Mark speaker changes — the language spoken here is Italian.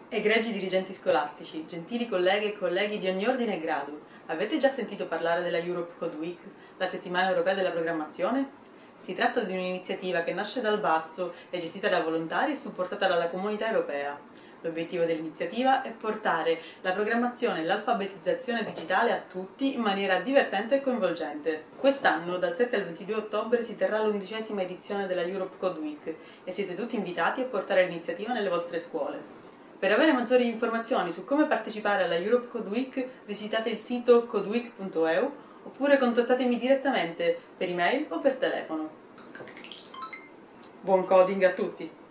Speaker 1: Egregi dirigenti scolastici, gentili colleghe e colleghi di ogni ordine e grado, avete già sentito parlare della Europe Code Week, la settimana europea della programmazione? Si tratta di un'iniziativa che nasce dal basso, è gestita da volontari e supportata dalla comunità europea. L'obiettivo dell'iniziativa è portare la programmazione e l'alfabetizzazione digitale a tutti in maniera divertente e coinvolgente. Quest'anno, dal 7 al 22 ottobre, si terrà l'11ª edizione della Europe Code Week e siete tutti invitati a portare l'iniziativa nelle vostre scuole. Per avere maggiori informazioni su come partecipare alla Europe Code Week, visitate il sito codeweek.eu oppure contattatemi direttamente per email o per telefono. Buon coding a tutti!